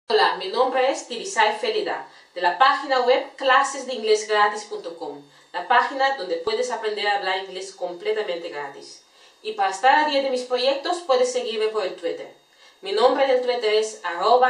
Hola, mi nombre es Tibisay Felida, de la página web clasesdeinglesgratis.com, la página donde puedes aprender a hablar inglés completamente gratis. Y para estar al día de mis proyectos puedes seguirme por el Twitter. Mi nombre del Twitter es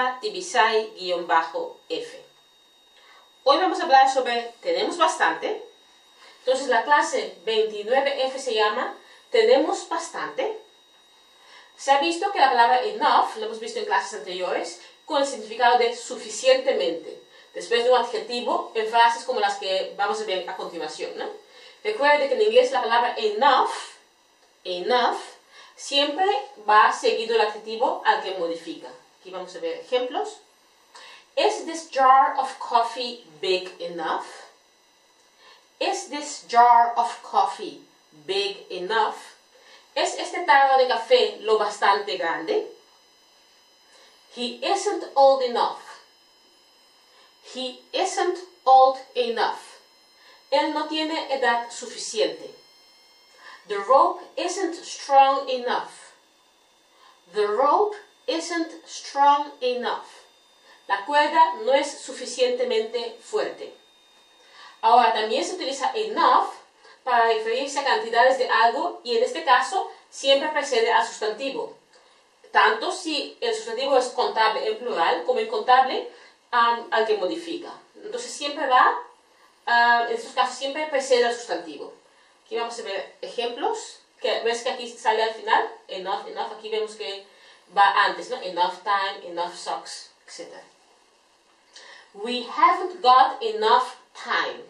@tibisay_f. Hoy vamos a hablar sobre ¿tenemos bastante? Entonces la clase 29F se llama ¿tenemos bastante? Se ha visto que la palabra enough, lo hemos visto en clases anteriores, con el significado de suficientemente, después de un adjetivo en frases como las que vamos a ver a continuación, ¿no? Recuerde que en inglés la palabra enough siempre va seguido el adjetivo al que modifica. Aquí vamos a ver ejemplos. Is this jar of coffee big enough? Is this jar of coffee big enough? ¿Es este tarro de café lo bastante grande? He isn't old enough. He isn't old enough. Él no tiene edad suficiente. The rope isn't strong enough. The rope isn't strong enough. La cuerda no es suficientemente fuerte. Ahora, también se utiliza enough para referirse a cantidades de algo y en este caso siempre precede al sustantivo. Tanto si el sustantivo es contable en plural como incontable al que modifica. Entonces siempre va, en estos casos siempre precede al sustantivo. Aquí vamos a ver ejemplos. ¿Ves que aquí sale al final? Enough, enough. Aquí vemos que va antes, ¿no? Enough time, enough socks, etc. We haven't got enough time.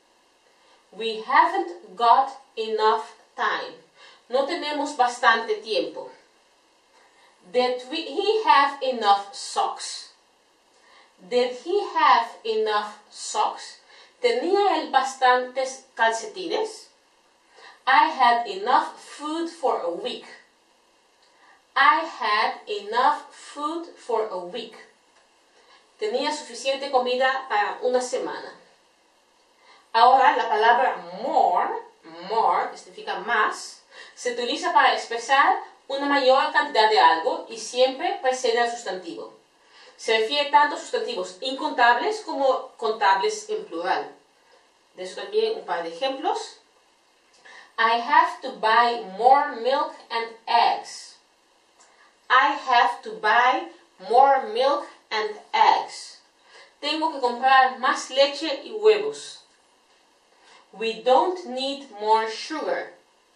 We haven't got enough time. No tenemos bastante tiempo. Did he have enough socks? Did he have enough socks? ¿Tenía él bastantes calcetines? I had enough food for a week. I had enough food for a week. Tenía suficiente comida para una semana. Ahora la palabra more, que significa más, se utiliza para expresar una mayor cantidad de algo y siempre precede al sustantivo. Se refiere tanto a sustantivos incontables como contables en plural. De eso también un par de ejemplos. I have to buy more milk and eggs. I have to buy more milk and eggs. Tengo que comprar más leche y huevos. We don't need more sugar.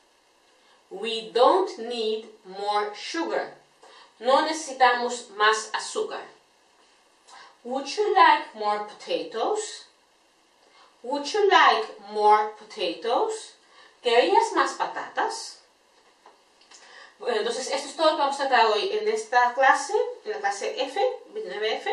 We don't need more sugar. No necesitamos más azúcar. Would you like more potatoes? Would you like more potatoes? ¿Querías más patatas? Bueno, entonces esto es todo lo que vamos a tratar hoy en esta clase, en la clase F, 29F.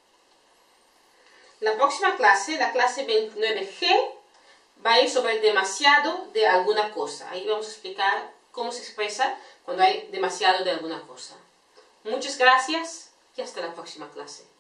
La próxima clase, la clase 29G, va a ir sobre demasiado de alguna cosa. Ahí vamos a explicar cómo se expresa cuando hay demasiado de alguna cosa. Muchas gracias y hasta la próxima clase.